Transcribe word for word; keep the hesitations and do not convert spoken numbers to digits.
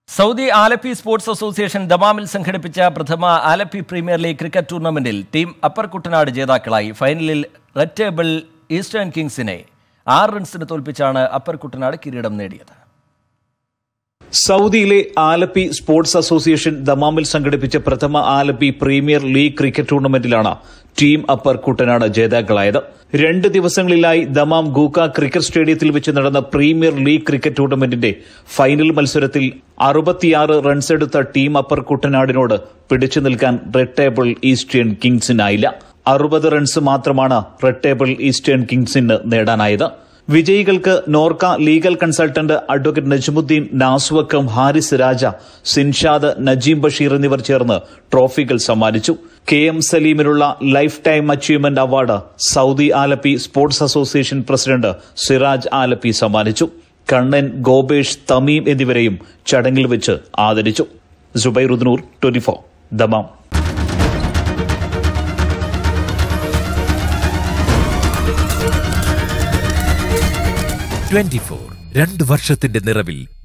Saudi Alleppey sports association ദമാമിൽ സംഘടിപ്പിച്ച പ്രഥമ ആലപ്പി പ്രീമിയർ ലീഗ് ക്രിക്കറ്റ് ടൂർണമെന്റിൽ ടീം അപ്പർ കുട്ടനാട് ജേതാക്കളായി. ഫൈനലിൽ റെഡ് ടേബിൾ ഈസ്റ്റേൺ കിങ്സിനെ ആറ് റൺസിന് തോൽപ്പിച്ചാണ് അപ്പർ കുട്ടനാട് കിരീടം നേടിയത്. സൗദിയിലെ ആലപ്പി സ്പോർട്സ് അസോസിയേഷൻ ദമാമിൽ സംഘടിപ്പിച്ച പ്രഥമ ആലപ്പി പ്രീമിയർ ലീഗ് ക്രിക്കറ്റ് ടൂർണമെന്റിലാണ് ടീം അപ്പർ കുട്ടനാട് ജേതാക്കളായത്. രണ്ട് ദിവസങ്ങളിലായി ദമാം ഗൂക്ക ക്രിക്കറ്റ് സ്റ്റേഡിയത്തിൽ വെച്ച് നടന്ന പ്രീമിയർ ലീഗ് ക്രിക്കറ്റ് ടൂർണമെന്റിന്റെ ഫൈനൽ മത്സരത്തിൽ അറുപത്തിയാറ് റൺസെടുത്ത ടീം അപ്പർ കുട്ടനാടിനോട് പിടിച്ചു നിൽക്കാൻ റെഡ് ടേബിൾ ഈസ്റ്റേൺ കിങ്സിനായില്ല. അറുപത് റൺസ് മാത്രമാണ് റെഡ് ടേബിൾ ഈസ്റ്റേൺ കിങ്സിന് നേടാനായത്. വിജയികൾക്ക് Norka legal consultant advocate Najmuddin, നാസ്വക്കം, ഹാരിസ് രാജ, സിൻഷാദ്, നജീം ബഷീർ എന്നിവർ ചേർന്ന് ട്രോഫികൾ സമ്മാനിച്ചു. കെ എം സലീമിനുള്ള life time achievement award Saudi Alleppey sports association president Siraj Alleppey സമ്മാനിച്ചു. കണ്ണൻ, ഗോപേഷ്, തമീം എന്നിവരെയും ചടങ്ങിൽ വെച്ച് ആദരിച്ചു. സുബൈറുദ്നൂർ, twenty four, Dammam. Twenty four രണ്ട് വർഷത്തിന്റെ നിറവിൽ